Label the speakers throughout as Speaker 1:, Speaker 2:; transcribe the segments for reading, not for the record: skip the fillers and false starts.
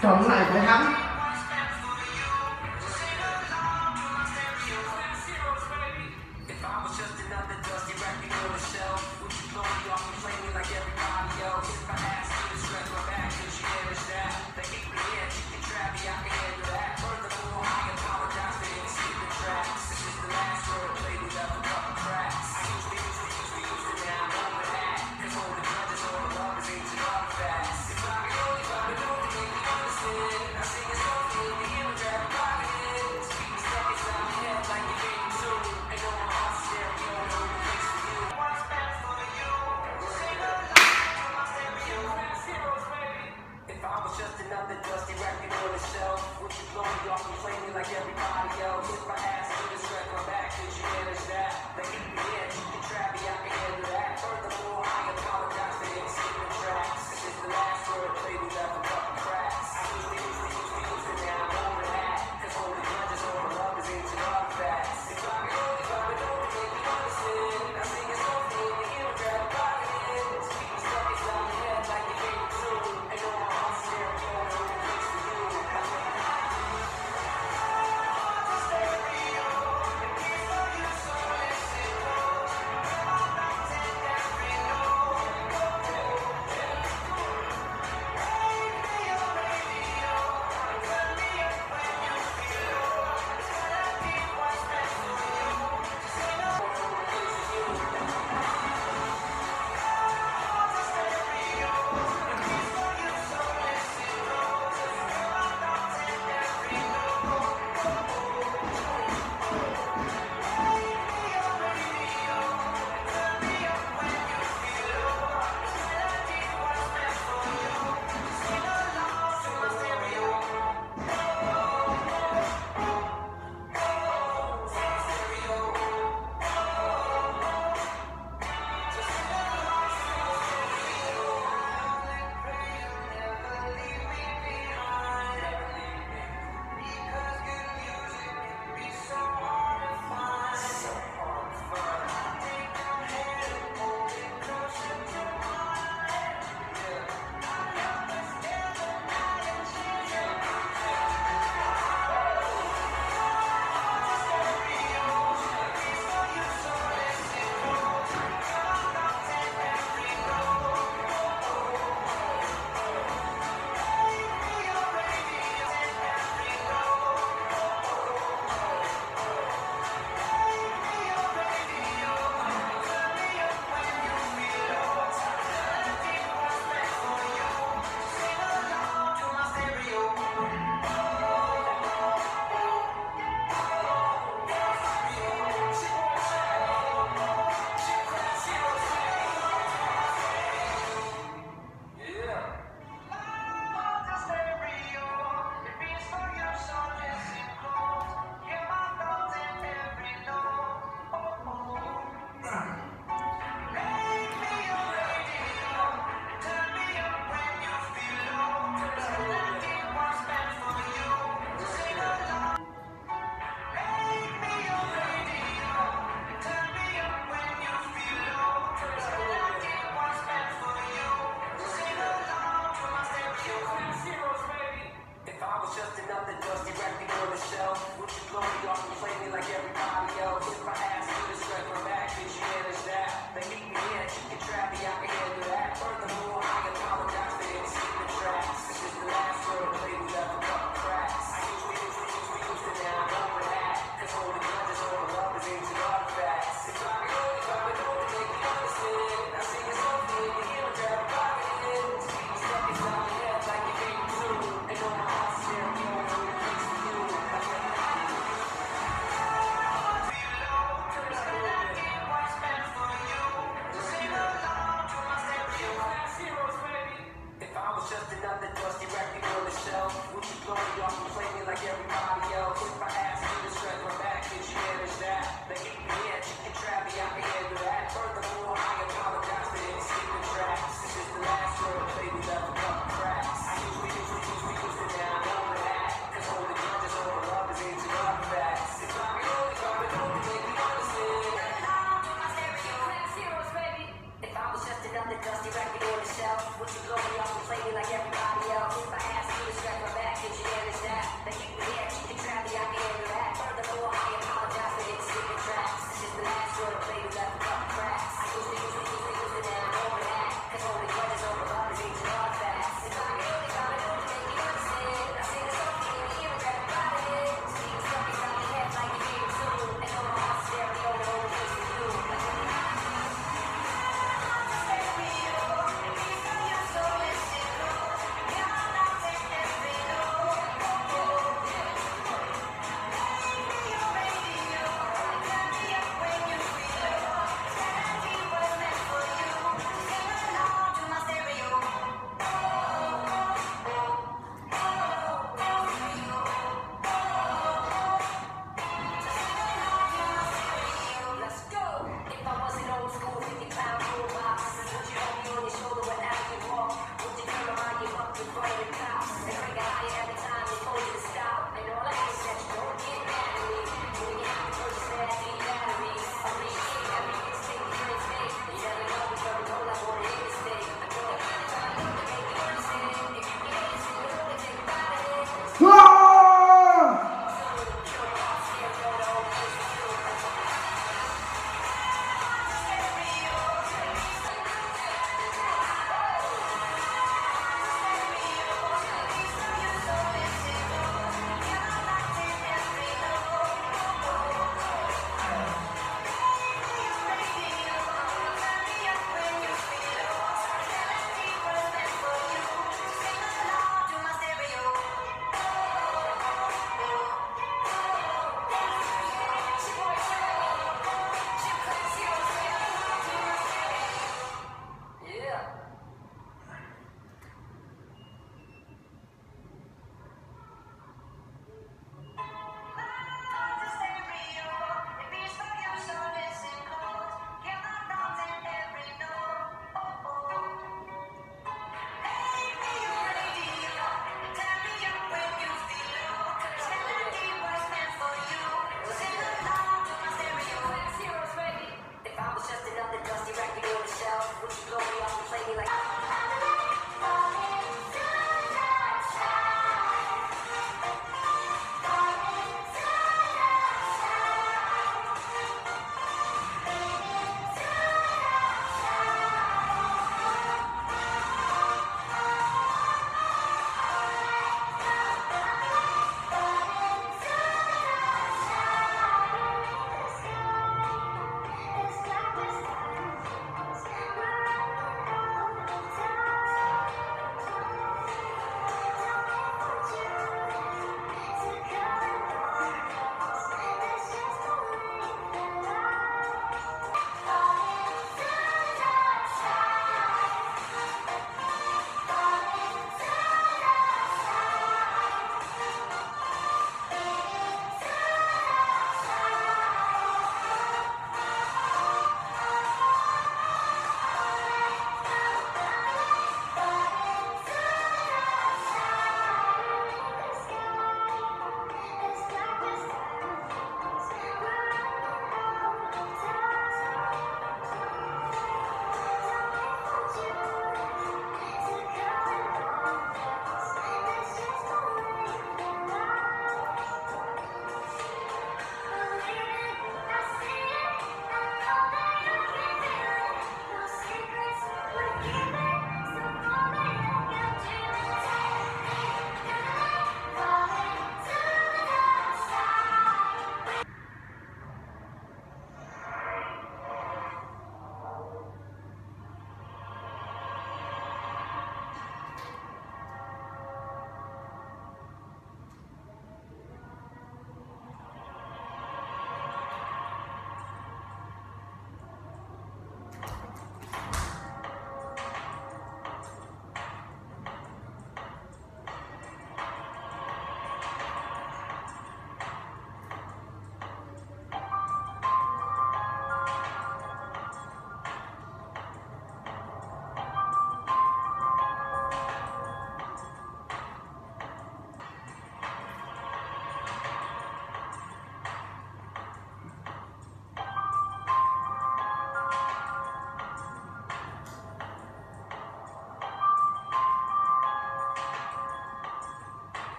Speaker 1: Chống lại với hắn.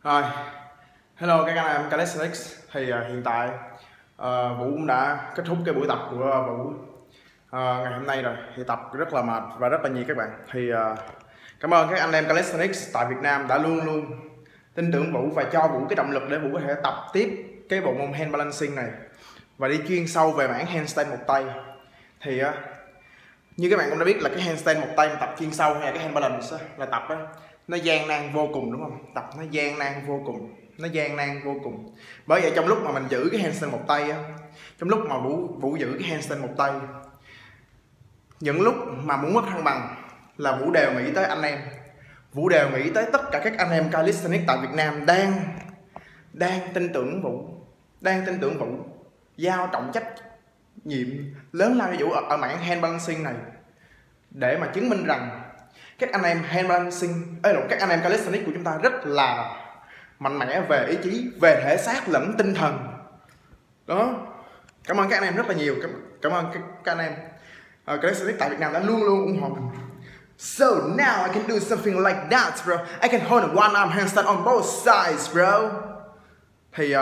Speaker 1: Rồi, hello các anh em Calisthenics. Thì hiện tại Vũ cũng đã kết thúc cái buổi tập của Vũ ngày hôm nay rồi. Thì tập rất là mệt và rất là nhiều các bạn. Thì cảm ơn các anh em Calisthenics tại Việt Nam đã luôn luôn tin tưởng Vũ và cho Vũ cái động lực để Vũ có thể tập tiếp cái bộ môn hand balancing này và đi chuyên sâu về mảng handstand một tay. Thì như các bạn cũng đã biết là cái handstand một tay tập chuyên sâu hay là cái hand balance là tập nó gian nan vô cùng, đúng không? Tập nó gian nan vô cùng, nó gian nan vô cùng. Bởi vậy trong lúc mà mình giữ cái handstand một tay trong lúc mà Vũ giữ cái handstand một tay, những lúc mà muốn mất thăng bằng là Vũ đều nghĩ tới anh em, Vũ đều nghĩ tới tất cả các anh em calisthenics tại Việt Nam đang tin tưởng Vũ, giao trọng trách nhiệm lớn lao cho Vũ ở mảng hand balancing này, để mà chứng minh rằng các anh em hand balancing, các anh em calisthenics của chúng ta rất là mạnh mẽ về ý chí, về thể xác lẫn tinh thần. Đó, cảm ơn các anh em rất là nhiều. Cảm ơn các anh em calisthenics tại Việt Nam đã luôn luôn ủng hộ mình. So now I can do something like that, bro. I can hold a one arm handstand on both sides, bro. Thì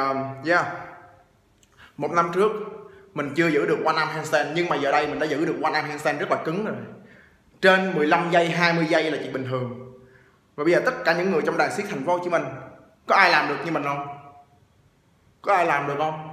Speaker 1: một năm trước mình chưa giữ được one arm handstand, nhưng mà giờ đây mình đã giữ được one arm handstand rất là cứng rồi. Trên 15 giây, 20 giây là chuyện bình thường. Và bây giờ tất cả những người trong đàn siết thành phố Hồ Chí Minh, có ai làm được như mình không? Có ai làm được không?